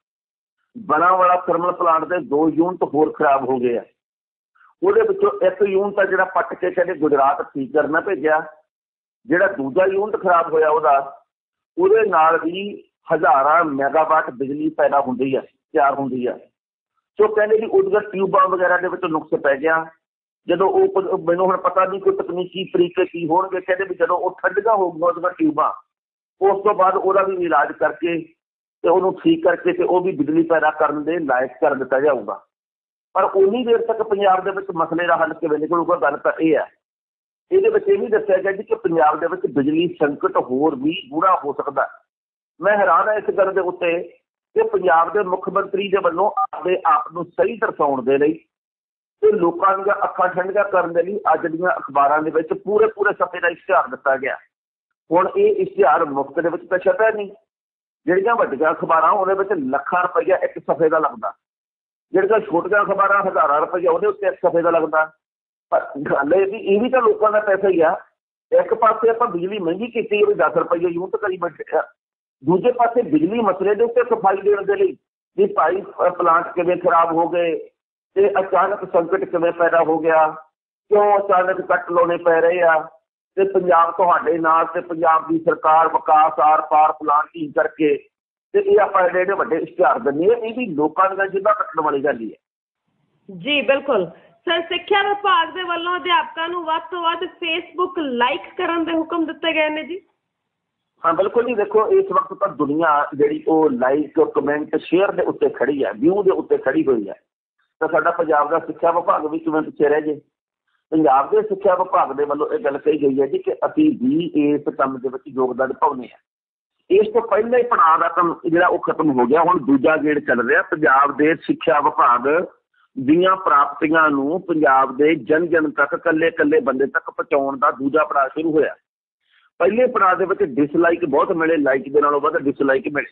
ਬਣਾ ਵਾਲਾ ਥਰਮਲ ਪਲਾਂਟ ਦੇ ਦੋ ਯੂਨਿਟ ਹੋਰ ਖਰਾਬ ਹੋ ਗਏ ਆ। ਉਹਦੇ ਵਿੱਚੋਂ ਇੱਕ ਯੂਨਿਟ ਆ ਜਿਹੜਾ ਪੱਟ ਕੇ ਕਹਿੰਦੇ ਗੁਜਰਾਤ ਠੀਕ ਕਰਨਾ ਭੇਜਿਆ। ਜਿਹੜਾ ਦੂਜਾ ਯੂਨਿਟ ਖਰਾਬ ਹੋਇਆ ਉਹਦਾ ਉਹਦੇ ਨਾਲ ਵੀ ਹਜ਼ਾਰਾਂ ਮੈਗਾਵਾਟ ਬਿਜਲੀ ਪੈਦਾ ਹੁੰਦੀ ਆ, ਤਿਆਰ ਹੁੰਦੀ ਆ। ਸੋ ਕਹਿੰਦੇ ਵੀ ਉਹਦੀਆਂ ਟਿਊਬਾਂ ਵਗੈਰਾ ਦੇ ਵਿੱਚ ਨੁਕਸ ਪੈ ਗਿਆ। ਜਦੋਂ ਉਹ, ਮੈਨੂੰ ਹੁਣ ਪਤਾ ਨਹੀਂ ਕੋਈ ਤਕਨੀਕੀ ਤਰੀਕੇ ਕੀ ਹੋਣਗੇ, ਕਹਿੰਦੇ ਵੀ ਜਦੋਂ ਉਹ ਠੰਡੀਆਂ ਹੋ ਗਈਆਂ ਉਹਦੀਆਂ ਟਿਊਬਾਂ, ਉਸ ਤੋਂ ਬਾਅਦ ਉਹਦਾ ਵੀ ਇਲਾਜ ਕਰਕੇ ਤੇ ਉਹਨੂੰ ਠੀਕ ਕਰਕੇ ਤੇ ਉਹ ਵੀ ਬਿਜਲੀ ਪੈਦਾ ਕਰਨ ਦੇ ਲਾਇਕ ਕਰ ਦਿੱਤਾ ਜਾਊਗਾ। ਪਰ ਉਨੀ ਦੇਰ ਤੱਕ ਪੰਜਾਬ ਦੇ ਵਿੱਚ ਮਸਲੇ ਦਾ ਹੱਲ ਕਿਵੇਂ ਨਿਕਲੂਗਾ? ਗੱਲ ਤਾਂ ਇਹ ਹੈ। ਇਹਦੇ ਵਿੱਚ ਇਹ ਵੀ ਦੱਸਿਆ ਗਿਆ ਜੀ ਕਿ ਪੰਜਾਬ ਦੇ ਵਿੱਚ ਬਿਜਲੀ ਸੰਕਟ ਹੋਰ ਵੀ ਬੁਰਾ ਹੋ ਸਕਦਾ। ਮੈਂ ਹੈਰਾਨ ਹਾਂ ਇਸ ਗੱਲ ਦੇ ਉੱਤੇ ਕਿ ਪੰਜਾਬ ਦੇ ਮੁੱਖ ਮੰਤਰੀ ਦੇ ਵੱਲੋਂ ਆਪਣੇ ਆਪ ਨੂੰ ਸਹੀ ਦਰਸਾਉਣ ਦੇ ਲਈ ਤੇ ਲੋਕਾਂ ਦੀਆਂ ਅੱਖਾਂ ਠੰਡੀਆਂ ਕਰਨ ਦੇ ਲਈ ਅੱਜ ਦੀਆਂ ਅਖਬਾਰਾਂ ਦੇ ਵਿੱਚ ਪੂਰੇ ਪੂਰੇ ਸਫ਼ੇ ਦਾ ਇਸ਼ਤਿਹਾਰ ਦਿੱਤਾ ਗਿਆ। ਹੁਣ ਇਹ ਇਸ਼ਤਿਹਾਰ ਮੁਫਤ ਦੇ ਵਿੱਚ ਤਾਂ ਛਪਿਆ ਨਹੀਂ। ਜਿਹੜੀਆਂ ਵੱਡੀਆਂ ਅਖਬਾਰਾਂ ਉਹਦੇ ਵਿੱਚ ਲੱਖਾਂ ਰੁਪਈਆ ਇੱਕ ਸਫ਼ੇ ਦਾ ਲੱਗਦਾ, ਜਿਹੜੀਆਂ ਛੋਟੀਆਂ ਅਖਬਾਰਾਂ ਹਜ਼ਾਰਾਂ ਰੁਪਈਆ ਉਹਦੇ ਉੱਤੇ ਇੱਕ ਸਫ਼ੇ ਦਾ ਲੱਗਦਾ। ਪਰ ਗੱਲ ਇਹ ਵੀ ਇਹ ਵੀ ਤਾਂ ਲੋਕਾਂ ਦਾ ਪੈਸਾ ਹੀ ਆ। ਇੱਕ ਪਾਸੇ ਆਪਾਂ ਬਿਜਲੀ ਮਹਿੰਗੀ ਕੀਤੀ ਵੀ ਦਸ ਰੁਪਈਏ ਯੂਨਿਟ ਕਰੀ ਬੈਠੇ ਆ, ਦੂਜੇ ਪਾਸੇ ਬਿਜਲੀ ਮਸਲੇ ਦੇ ਉੱਤੇ ਸਫਾਈ ਦੇਣ ਦੇ ਲਈ ਵੀ ਭਾਈ ਪਲਾਂਟ ਕਿਵੇਂ ਖਰਾਬ ਹੋ ਗਏ ਤੇ ਅਚਾਨਕ ਸੰਕਟ ਕਿਵੇਂ ਪੈਦਾ ਹੋ ਗਿਆ, ਕਿਉਂ ਅਚਾਨਕ ਕੱਟ ਲਾਉਣੇ ਪੈ ਰਹੇ ਆ, ਤੇ ਪੰਜਾਬ ਤੁਹਾਡੇ ਨਾਲ ਤੇ ਪੰਜਾਬ ਦੀ ਸਰਕਾਰ ਵਿਕਾਸ ਆਰ ਪਾਰ ਪਲਾਨ ਕੀ ਕਰਕੇ ਤੇ ਇਹ ਆਪਾਂ ਐਡੇ ਐਡੇ ਵੱਡੇ ਇਸ਼ਤਿਹਾਰ ਦਿੰਦੇ ਆ। ਇਹ ਵੀ ਲੋਕਾਂ ਦੀਆਂ ਜਿੱਦਾਂ ਕੱਟਣ ਵਾਲੀ ਗੱਲ ਹੀ ਹੈ। ਜੀ ਬਿਲਕੁਲ ਸਰ, ਸਿੱਖਿਆ ਵਿਭਾਗ ਦੇ ਵੱਲੋਂ ਅਧਿਆਪਕਾਂ ਨੂੰ ਵੱਧ ਤੋਂ ਵੱਧ ਫੇਸਬੁੱਕ ਲਾਈਕ ਕਰਨ ਦੇ ਹੁਕਮ ਦਿੱਤੇ ਗਏ ਨੇ ਜੀ। ਹਾਂ ਬਿਲਕੁਲ ਜੀ। ਦੇਖੋ, ਇਸ ਵਕਤ ਤਾਂ ਦੁਨੀਆ ਜਿਹੜੀ ਉਹ ਲਾਈਕ ਕਮੈਂਟ ਸ਼ੇਅਰ ਦੇ ਉੱਤੇ ਖੜੀ ਹੈ, ਵਿਊ ਦੇ ਉੱਤੇ ਖੜੀ ਹੋਈ ਹੈ। ਤਾਂ ਸਾਡਾ ਪੰਜਾਬ ਦਾ ਸਿੱਖਿਆ ਵਿਭਾਗ ਵੀ ਕਿਵੇਂ ਪਿੱਛੇ ਰਹਿ ਜੇ? ਪੰਜਾਬ ਦੇ ਸਿੱਖਿਆ ਵਿਭਾਗ ਦੇ ਵੱਲੋਂ ਇਹ ਗੱਲ ਕਹੀ ਗਈ ਹੈ ਜੀ ਕਿ ਅਸੀਂ ਵੀ ਇਸ ਕੰਮ ਦੇ ਵਿੱਚ ਯੋਗਦਾਨ ਪਾਉਂਦੇ ਹਾਂ। ਇਸ ਤੋਂ ਪਹਿਲਾਂ ਹੀ ਪੜਾਅ ਦਾ ਕੰਮ ਜਿਹੜਾ ਉਹ ਖਤਮ ਹੋ ਗਿਆ, ਹੁਣ ਦੂਜਾ ਗੇੜ ਚੱਲ ਰਿਹਾ। ਪੰਜਾਬ ਦੇ ਸਿੱਖਿਆ ਵਿਭਾਗ ਦੀਆਂ ਪ੍ਰਾਪਤੀਆਂ ਨੂੰ ਪੰਜਾਬ ਦੇ ਜਨ ਜਨ ਤੱਕ, ਇਕੱਲੇ ਇਕੱਲੇ ਬੰਦੇ ਤੱਕ ਪਹੁੰਚਾਉਣ ਦਾ ਦੂਜਾ ਪੜਾਅ ਸ਼ੁਰੂ ਹੋਇਆ। ਪਹਿਲੇ ਪੜਾਅ ਦੇ ਵਿੱਚ ਡਿਸਲਾਈਕ ਬਹੁਤ ਮਿਲੇ, ਲਾਈਕ ਦੇ ਨਾਲੋਂ ਵੱਧ ਡਿਸਲਾਈਕ ਮਿਲੇ,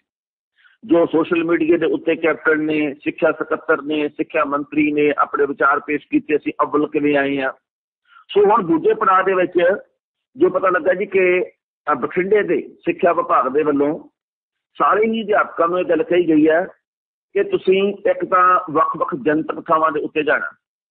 ਜੋ ਸੋਸ਼ਲ ਮੀਡੀਆ ਦੇ ਉੱਤੇ ਕੈਪਟਨ ਨੇ, ਸਿੱਖਿਆ ਸਕੱਤਰ ਨੇ, ਸਿੱਖਿਆ ਮੰਤਰੀ ਨੇ ਆਪਣੇ ਵਿਚਾਰ ਪੇਸ਼ ਕੀਤੇ, ਅਸੀਂ ਅੱਵਲ ਕਿਵੇਂ ਆਏ ਹਾਂ। ਸੋ ਹੁਣ ਦੂਜੇ ਪੜਾਅ ਦੇ ਵਿੱਚ ਜੋ ਪਤਾ ਲੱਗਾ ਜੀ ਕਿ ਬਠਿੰਡੇ ਦੇ ਸਿੱਖਿਆ ਵਿਭਾਗ ਦੇ ਵੱਲੋਂ ਸਾਰੇ ਹੀ ਅਧਿਆਪਕਾਂ ਨੂੰ ਇਹ ਗੱਲ ਕਹੀ ਗਈ ਹੈ ਕਿ ਤੁਸੀਂ ਇੱਕ ਤਾਂ ਵੱਖ ਵੱਖ ਜਨਤਕ ਥਾਵਾਂ ਦੇ ਉੱਤੇ ਜਾਣਾ।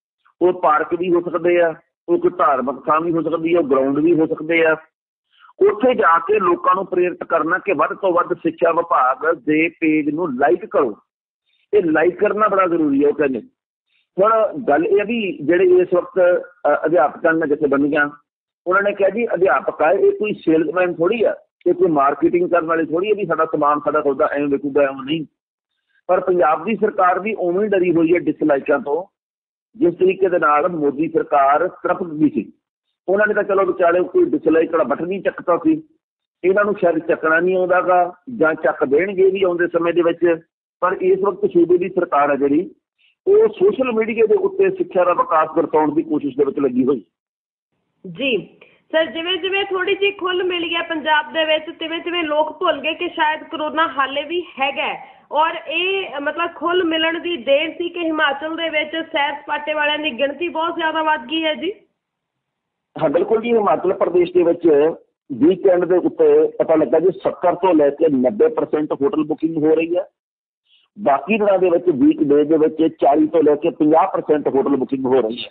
ਉਹ ਪਾਰਕ ਵੀ ਹੋ ਸਕਦੇ ਆ, ਉਹ ਕੋਈ ਧਾਰਮਿਕ ਥਾਂ ਵੀ ਹੋ ਸਕਦੀ ਹੈ, ਉਹ ਗਰਾਊਂਡ ਵੀ ਹੋ ਸਕਦੇ ਆ। ਉੱਥੇ ਜਾ ਕੇ ਲੋਕਾਂ ਨੂੰ ਪ੍ਰੇਰਿਤ ਕਰਨਾ ਕਿ ਵੱਧ ਤੋਂ ਵੱਧ ਸਿੱਖਿਆ ਵਿਭਾਗ ਦੇ ਪੇਜ ਨੂੰ ਲਾਈਕ ਕਰੋ। ਇਹ ਲਾਈਕ ਕਰਨਾ ਬੜਾ ਜ਼ਰੂਰੀ ਹੈ ਉਹ ਕਹਿੰਦੇ। ਹੁਣ ਗੱਲ ਇਹ ਵੀ ਜਿਹੜੇ ਇਸ ਵਕਤ ਅਧਿਆਪਕਾਂ ਦੀਆਂ ਜਥੇਬੰਦੀਆਂ ਉਹਨਾਂ ਨੇ ਕਿਹਾ ਜੀ ਅਧਿਆਪਕ ਆ ਇਹ ਕੋਈ ਸੇਲਸਮੈਨ ਥੋੜ੍ਹੀ ਆ, ਇਹ ਕੋਈ ਮਾਰਕੀਟਿੰਗ ਕਰਨ ਵਾਲੇ ਥੋੜ੍ਹੀ ਹੈ ਵੀ ਸਾਡਾ ਸਮਾਨ ਸਾਡਾ ਸੌਦਾ ਐਵੇਂ ਵਿਕੂਗਾ, ਐਵੇਂ ਨਹੀਂ। ਪਰ ਪੰਜਾਬ ਦੀ ਸਰਕਾਰ ਵੀ ਉਵੇਂ ਡਰੀ ਹੋਈ ਹੈ ਡਿਸਲਾਈਕਾਂ ਤੋਂ, ਜਿਸ ਤਰੀਕੇ ਦੇ ਨਾਲ ਮੋਦੀ ਸਰਕਾਰ ਤਰਫ ਗਈ ਸੀ। ਉਹਨਾਂ ਨੇ ਤਾਂ ਚਲੋ ਵਿਚਾਲੇ ਕੋਈ ਡਿਸਲਾਈਕ ਵਾਲਾ ਬਟਨ ਹੀ ਚੱਕਤਾ ਸੀ। ਇਹਨਾਂ ਨੂੰ ਸ਼ਾਇਦ ਚੱਕਣਾ ਨਹੀਂ ਆਉਂਦਾ ਗਾ ਜਾਂ ਚੱਕ ਦੇਣਗੇ ਵੀ ਆਉਂਦੇ ਸਮੇਂ ਦੇ ਵਿੱਚ। ਪਰ ਇਸ ਵਕਤ ਸੂਬੇ ਦੀ ਸਰਕਾਰ ਹੈ ਜਿਹੜੀ ਉਹ ਸੋਸ਼ਲ ਮੀਡੀਆ ਦੇ ਉੱਤੇ ਸਿੱਖਿਆ ਦਾ ਵਿਕਾਸ ਦਰਸਾਉਣ ਦੀ ਕੋਸ਼ਿਸ਼ ਦੇ ਵਿੱਚ ਲੱਗੀ ਹੋਈ। ਜੀ ਸਰ, ਜਿਵੇਂ ਜਿਵੇਂ ਥੋੜੀ ਜਿਹੀ ਖੁੱਲ ਮਿਲ ਗਿਆ ਪੰਜਾਬ ਦੇ ਵਿੱਚ, ਤਿਵੇਂ ਤਿਵੇਂ ਲੋਕ ਭੁੱਲ ਗਏ ਕਿ ਸ਼ਾਇਦ ਕਰੋਨਾ ਹਾਲੇ ਵੀ ਹੈਗਾ। ਔਰ ਇਹ ਮਤਲਬ ਖੁੱਲ ਮਿਲਣ ਦੀ ਦੇਰ ਸੀ ਕਿ ਹਿਮਾਚਲ ਦੇ ਵਿੱਚ ਸੈਰ ਸਪਾਟੇ ਵਾਲਿਆਂ ਦੀ ਗਿਣਤੀ ਬਹੁਤ ਜ਼ਿਆਦਾ ਵੱਧ ਗਈ ਹੈ ਜੀ। ਹਾਂ ਬਿਲਕੁਲ ਜੀ। ਹਿਮਾਚਲ ਪ੍ਰਦੇਸ਼ ਦੇ ਵਿੱਚ ਵੀਕਐਂਡ ਦੇ ਉੱਤੇ ਪਤਾ ਲੱਗਾ ਜੀ ਸੱਤਰ ਤੋਂ ਲੈ ਕੇ ਨੱਬੇ ਪਰਸੈਂਟ ਹੋਟਲ ਬੁਕਿੰਗ ਹੋ ਰਹੀ ਹੈ। ਬਾਕੀ ਦਿਨਾਂ ਦੇ ਵਿੱਚ ਵੀਕ ਡੇ ਦੇ ਵਿੱਚ ਚਾਲੀ ਤੋਂ ਲੈ ਕੇ ਪੰਜਾਹ ਪਰਸੈਂਟ ਹੋਟਲ ਬੁਕਿੰਗ ਹੋ ਰਹੀ ਹੈ।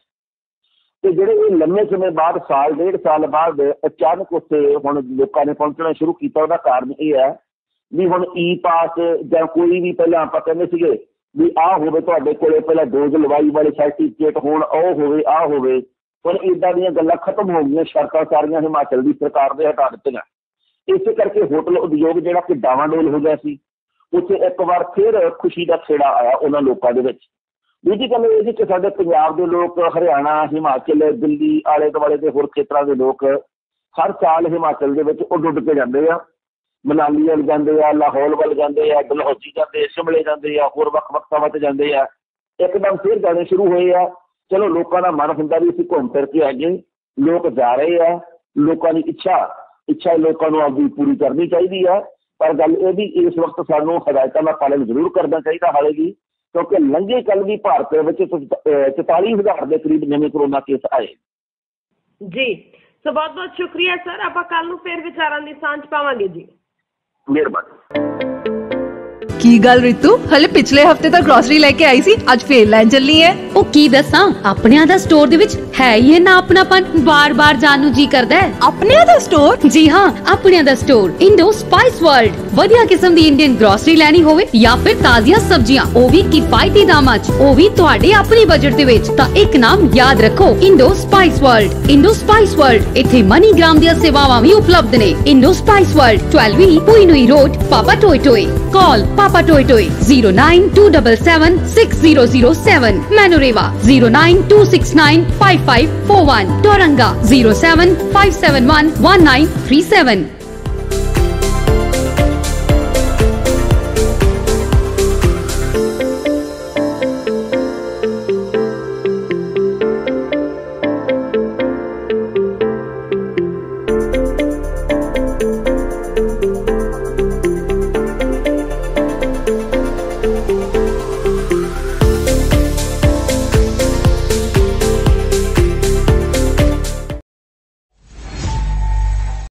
ਤੇ ਜਿਹੜੇ ਇਹ ਲੰਮੇ ਸਮੇਂ ਬਾਅਦ ਸਾਲ ਡੇਢ ਸਾਲ ਬਾਅਦ ਅਚਾਨਕ ਉੱਥੇ ਹੁਣ ਲੋਕਾਂ ਨੇ ਪਹੁੰਚਣਾ ਸ਼ੁਰੂ ਕੀਤਾ, ਉਹਦਾ ਕਾਰਨ ਇਹ ਹੈ ਵੀ ਹੁਣ ਈ ਪਾਸ ਜਾਂ ਕੋਈ ਵੀ ਪਹਿਲਾਂ ਆਪਾਂ ਕਹਿੰਦੇ ਸੀਗੇ ਵੀ ਆਹ ਹੋਵੇ ਤੁਹਾਡੇ ਕੋਲੇ ਪਹਿਲਾਂ ਡੋਜ਼ ਲਵਾਈ ਵਾਲੇ ਸਰਟੀਫਿਕੇਟ ਹੋਣ, ਉਹ ਹੋਵੇ ਆਹ ਹੋਵੇ। ਹੁਣ ਇੱਦਾਂ ਦੀਆਂ ਗੱਲਾਂ ਖਤਮ ਹੋ ਗਈਆਂ, ਸ਼ਰਤਾਂ ਸਾਰੀਆਂ ਹਿਮਾਚਲ ਦੀ ਸਰਕਾਰ ਨੇ ਹਟਾ ਦਿੱਤੀਆਂ। ਇਸੇ ਕਰਕੇ ਹੋਟਲ ਉਦਯੋਗ ਜਿਹੜਾ ਕਿ ਡਾਵਾਂਡੋਲ ਹੋ ਗਿਆ ਸੀ, ਉੱਥੇ ਇੱਕ ਵਾਰ ਫਿਰ ਖੁਸ਼ੀ ਦਾ ਖੇੜਾ ਆਇਆ ਉਹਨਾਂ ਲੋਕਾਂ ਦੇ ਵਿੱਚ। ਦੂਜੀ ਗੱਲ ਇਹ ਜੀ ਕਿ ਸਾਡੇ ਪੰਜਾਬ ਦੇ ਲੋਕ ਹਰਿਆਣਾ, ਹਿਮਾਚਲ, ਦਿੱਲੀ ਆਲੇ ਦੁਆਲੇ ਦੇ ਹੋਰ ਖੇਤਰਾਂ ਦੇ ਲੋਕ ਹਰ ਸਾਲ ਹਿਮਾਚਲ ਦੇ ਵਿੱਚ ਉੱਡ ਉੱਡ ਕੇ ਜਾਂਦੇ ਆ। ਮਨਾਲੀ ਵੱਲ ਜਾਂਦੇ ਆ, ਲਾਹੌਲ ਵੱਲ ਜਾਂਦੇ ਆ, ਡਲਹੌਜ਼ੀ ਜਾਂਦੇ, ਸ਼ਿਮਲੇ ਜਾਂਦੇ ਆ, ਹੋਰ ਵੱਖ ਵੱਖ ਥਾਵਾਂ 'ਤੇ ਜਾਂਦੇ ਆ। ਇੱਕਦਮ ਫਿਰ ਜਾਣੇ ਸ਼ੁਰੂ ਹੋਏ ਆ। ਚਲੋ ਲੋਕਾਂ ਦਾ ਮਨ ਹੁੰਦਾ ਵੀ ਅਸੀਂ ਘੁੰਮ ਫਿਰ ਕੇ ਆਈਏ, ਲੋਕ ਜਾ ਰਹੇ ਆ। ਲੋਕਾਂ ਦੀ ਇੱਛਾ ਇੱਛਾ ਲੋਕਾਂ ਨੂੰ ਆਪਦੀ ਪੂਰੀ ਕਰਨੀ ਚਾਹੀਦੀ ਆ। ਪਰ ਗੱਲ ਇਹ ਵੀ ਇਸ ਵਕਤ ਸਾਨੂੰ ਹਦਾਇਤਾਂ ਦਾ ਪਾਲਣ ਜ਼ਰੂਰ ਕਰਨਾ ਚਾਹੀਦਾ ਹਾਲੇ ਵੀ, ਕਿਉਂਕਿ ਲੰਘੇ ਕੱਲ੍ਹ ਵੀ ਭਾਰਤ ਦੇ ਵਿੱਚ ਚੁਤਾਲੀ ਹਜ਼ਾਰ ਦੇ ਕਰੀਬ ਨਵੇਂ ਕਰੋਨਾ ਕੇਸ ਆਏ। ਜੀ ਸੋ ਬਹੁਤ ਬਹੁਤ ਸ਼ੁਕਰੀਆ ਸਰ, ਆਪਾਂ ਕੱਲ ਨੂੰ ਫਿਰ ਵਿਚਾਰਾਂ ਦੀ ਸਾਂਝ ਪਾਵਾਂਗੇ ਜੀ। ਮਿਹਰਬਾਨੀ। ਕੀ ਗੱਲ ਰਿਤੂ, ਹਲੇ ਪਿਛਲੇ ਹਫਤੇ ਤਾਂ ਗਰੋਸਰੀ ਲੈ ਕੇ ਆਈ ਸੀ, ਅੱਜ ਫੇਰ ਲੈਣ ਚੱਲੀ ਐ। ਉਹ ਕੀ ਦੱਸਾਂ, ਆਪਣਿਆਂ ਦਾ ਸਟੋਰ ਦੇ ਵਿੱਚ ਹੈ ਹੀ ਨਾ ਆਪਣਾਪਨ, ਬਾਰ-ਬਾਰ ਜਾਣ ਨੂੰ ਜੀ ਕਰਦਾ ਹੈ। ਆਪਣਿਆਂ ਦਾ ਸਟੋਰ? ਜੀ ਹਾਂ, ਆਪਣਿਆਂ ਦਾ ਸਟੋਰ ਇੰਡੋ ਸਪਾਈਸ ਵਰਲਡ। ਵਧੀਆ ਕਿਸਮ ਦੀ ਇੰਡੀਅਨ ਗਰੋਸਰੀ ਲੈਣੀ ਹੋਵੇ ਜਾਂ ਫਿਰ ਤਾਜ਼ੀਆਂ ਸਬਜ਼ੀਆਂ, ਉਹ ਵੀ ਕਿਫਾਇਤੀ ਦਾਮਾਂ 'ਚ, ਉਹ ਵੀ ਤੁਹਾਡੇ ਆਪਣੇ ਬਜਟ ਦੇ ਵਿੱਚ, ਤਾਂ ਇੱਕ ਨਾਮ ਯਾਦ ਰੱਖੋ, Indo Spice World. Indo Spice World, ਇੱਥੇ ਮਨੀ ਗ੍ਰਾਮ ਦੀਆਂ ਸੇਵਾਵਾਂ ਵੀ ਉਪਲਬਧ ਨੇ। ਇੰਡੋ ਸਪਾਈਸ ਵਰਲਡ, ਬਾਰ੍ਹਾਂ ਪੁਈਨੂਈ ਰੋਡ, ਪਾਪਾ ਟੋਏ ਟੋਏ। ਕਾਲ Papa Toy Toy zero nine two seven seven six zero zero seven, Manoreva zero nine two six nine five five four one, Toranga zero seven five seven one one nine three seven.